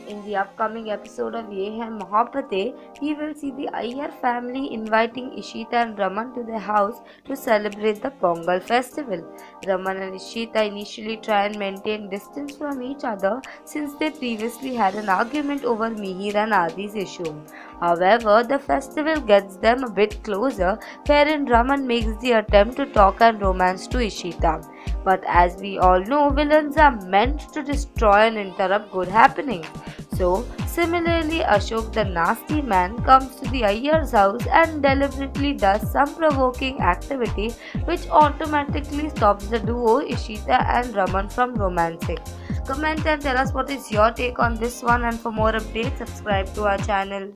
In the upcoming episode of Ye Hai Mohabbatein, we will see the Iyer family inviting Ishita and Raman to their house to celebrate the Pongal festival. Raman and Ishita initially try and maintain distance from each other since they previously had an argument over Mihir and Adi's issue. However, the festival gets them a bit closer, wherein Raman makes the attempt to talk and romance to Ishita. But as we all know, villains are meant to destroy and interrupt good happenings. So, similarly, Ashok the nasty man comes to the Iyer's house and deliberately does some provoking activity which automatically stops the duo Ishita and Raman from romancing. Comment and tell us what is your take on this one, and for more updates subscribe to our channel.